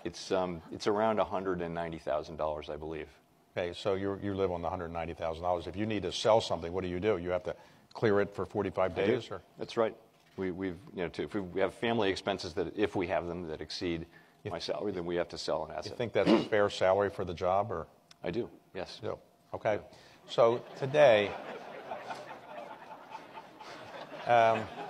It's around $190,000, I believe. Okay, so you live on the $190,000. If you need to sell something, what do? You have to clear it for 45 days, or? That's right. If we have family expenses that, if we have them, that exceed my salary, then we have to sell an asset. You think that's a fair salary for the job, or? I do. Yes. You do. Okay. So today,